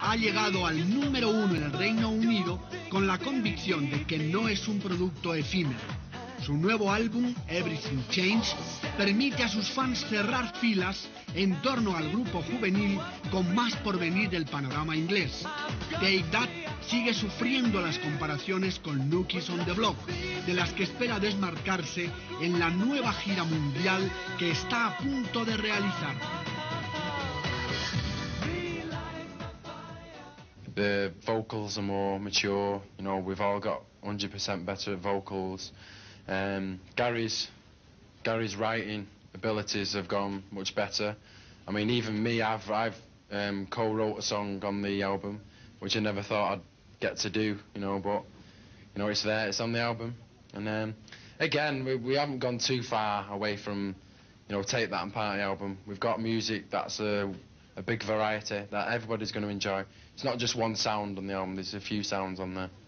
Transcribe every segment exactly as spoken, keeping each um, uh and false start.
ha llegado al número uno en el Reino Unido con la convicción de que no es un producto efímero. Su nuevo álbum, Everything Changed, permite a sus fans cerrar filas en torno al grupo juvenil con más por venir del panorama inglés. Take That sigue sufriendo las comparaciones con New Kids on the Block, de las que espera desmarcarse en la nueva gira mundial que está a punto de realizar. The vocals are more mature, you know, we've all got one hundred percent better at vocals. Um, Gary's, Gary's writing abilities have gone much better. I mean, even me, I've, I've um, co-wrote a song on the album, which I never thought I'd get to do, you know, but, you know, it's there, it's on the album. And um, again, we, we haven't gone too far away from, you know, Take That and Party album. We've got music that's a, a big variety that everybody's going to enjoy. It's not just one sound on the album, there's a few sounds on there.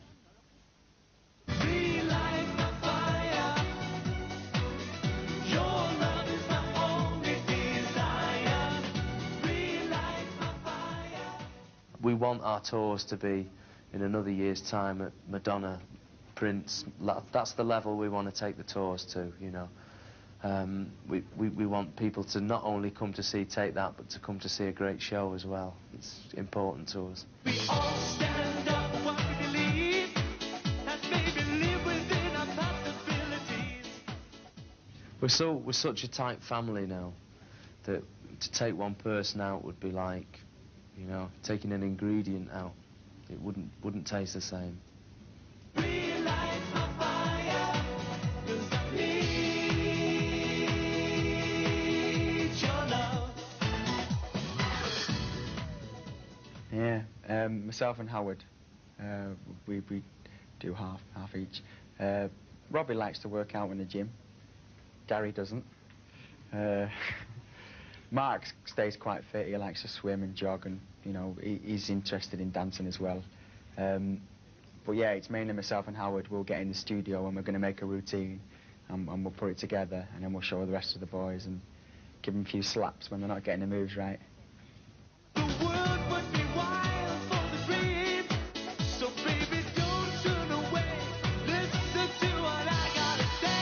We want our tours to be, in another year's time, at Madonna, Prince. That's the level we want to take the tours to, you know. Um, we, we, we want people to not only come to see Take That, but to come to see a great show as well. It's important to us. We all stand up for what we believe, that maybe live within our possibilities. We're, so, we're such a tight family now that to take one person out would be like, you know, taking an ingredient out. It wouldn't wouldn't taste the same. Relight my fire, 'cause I need your love. Yeah, um, myself and Howard, uh, we, we do half, half each. Uh, Robbie likes to work out in the gym. Gary doesn't. Uh, Mark stays quite fit. He likes to swim and jog, and you know he, he's interested in dancing as well. Um, but yeah, it's mainly myself and Howard. We'll get in the studio and we're going to make a routine, and, and we'll put it together, and then we'll show the rest of the boys and give them a few slaps when they're not getting the moves right. The world would be wild for the dream, so baby don't turn away. Listen to what I gotta say.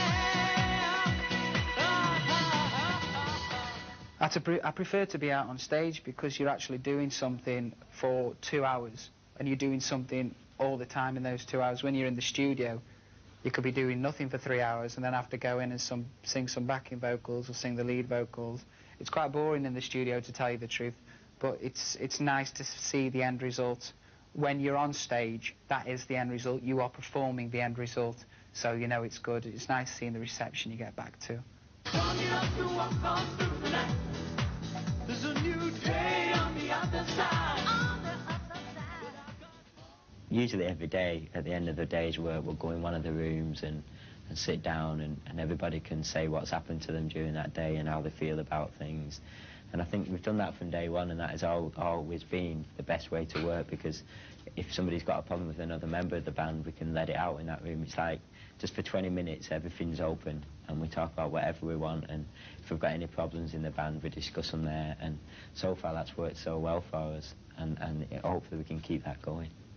Ah, ah, ah, ah. I, to pre I prefer to be out on stage because you're actually doing something for two hours and you're doing something all the time in those two hours. When you're in the studio, you could be doing nothing for three hours and then have to go in and some, sing some backing vocals or sing the lead vocals. It's quite boring in the studio, to tell you the truth, but it's, it's nice to see the end result. When you're on stage, that is the end result. You are performing the end result, so you know it's good. It's nice seeing the reception you get back to. Strong enough to walk on through the night. There's a new day on the other side. On the other side. Usually every day, at the end of the day's work, we'll go in one of the rooms and, and sit down, and, and everybody can say what's happened to them during that day and how they feel about things. And I think we've done that from day one, and that has al always been the best way to work, because if somebody's got a problem with another member of the band, we can let it out in that room. It's like, just for twenty minutes, everything's open, and we talk about whatever we want, and if we've got any problems in the band, we discuss them there, and so far that's worked so well for us, and, and hopefully we can keep that going.